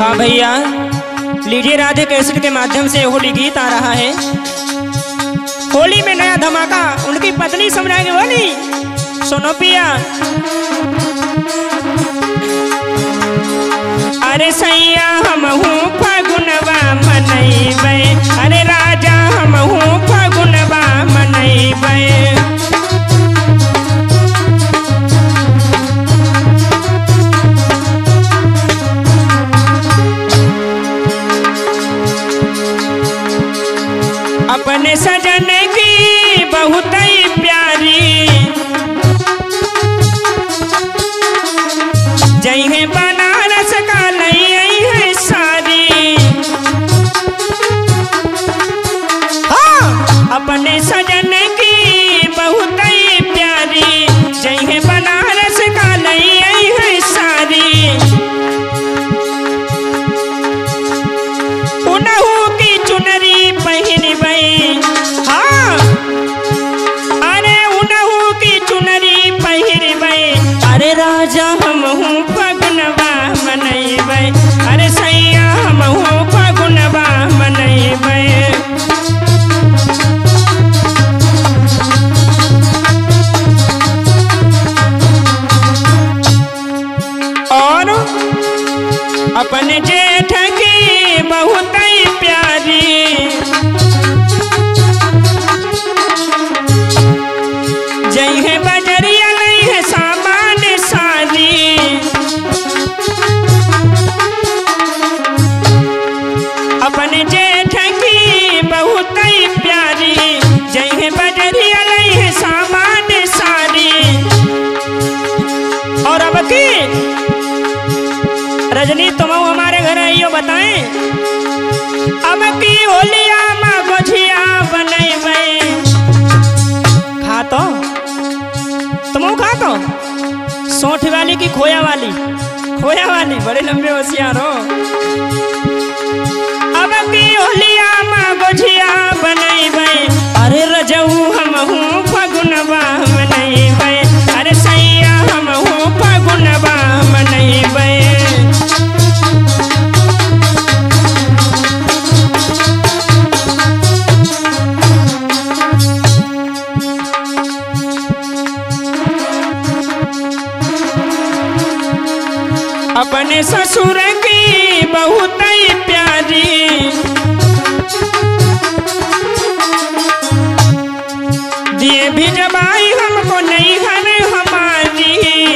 हाँ भैया, लीजिए राधे कैसेट के माध्यम से होली गीत आ रहा है। होली में नया धमाका उनकी पत्नी समझाएंगे। बोली सुनो पिया। अरे सैया हमहू फागुनवा मनैबे, अरे राजा हमहू फागुनवा मनैबे। अपने सजन की बहुत ही प्यारी जय है बनारस का लई है सारी। हाँ, अपने सजन की बहुत ही प्यारी जय है बनारस का लई है सारी। उनहू की चुनरी पहन बई, हाँ अरे उनहू की चुनरी पहिर बई। अरे राजा हमहू फागुनवा मनैबे, अरे सैया हमहू फागुनवा मनैबे। और अपने जेठ की बहुत ही प्यारी जय है बजरिया नहीं है सामान सारी। अपने जेठ की बहुत ही प्यारी जय है बजरिया नहीं है सामान सारी। और अब की रजनी तुम हमारे घर आइयो बताएं, अब की होलिया माँ गोझिया बनैबे। खा तो तुम खा तो सोठ वाली की खोया वाली, खोया वाली बड़े लंबे होशियार हो। अब की होलिया माँ गोझिया बनैबे, अरे रजऊ हमहू फागुनवा मनैबे, अरे सैया हमहू फागुनवा मनैबे। अपने ससुर की बहुत ही प्यारी दिए भी जबाई हमको नहीं हर हमारी।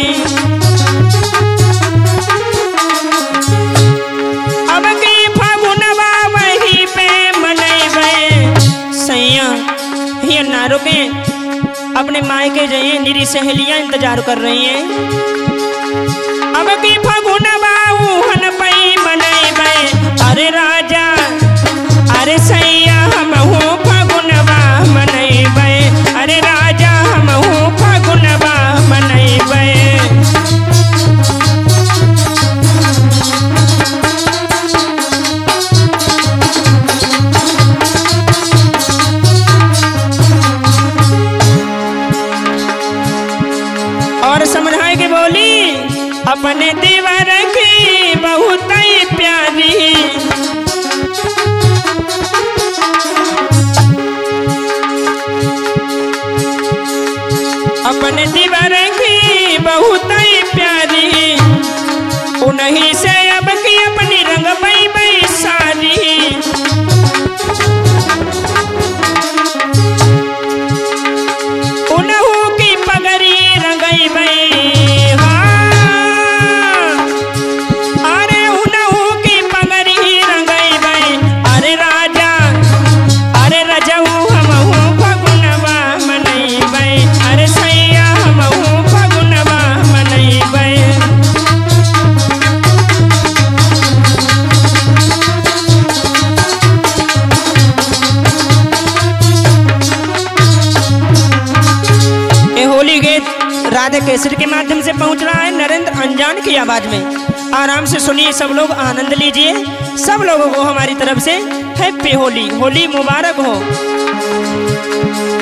अब की फागुनवा वहीं पे मनैबे। सैया ये ना रुके, अपने मायके जाइए, मेरी सहेलियां इंतजार कर रही हैं। अब की फागुनवा उहन पई मनैबे, अरे राजा अरे सैया हमहू फागुनवा मनैबे, अरे राजा हमहू फागुनवा मनैबे। और समझाए के बोली अपने दीवार की बहुत ही प्यारी अपने दीवार की बहुत ही प्यारी। उन्हीं से अब की अपनी रंग बई बई सारी। उन्हू की पगड़ी रंगई बई, राधे कैसेट के माध्यम से पहुंच रहा है नरेंद्र अनजान की आवाज में। आराम से सुनिए, सब लोग आनंद लीजिए। सब लोगों को हमारी तरफ से हैप्पी होली, होली मुबारक हो।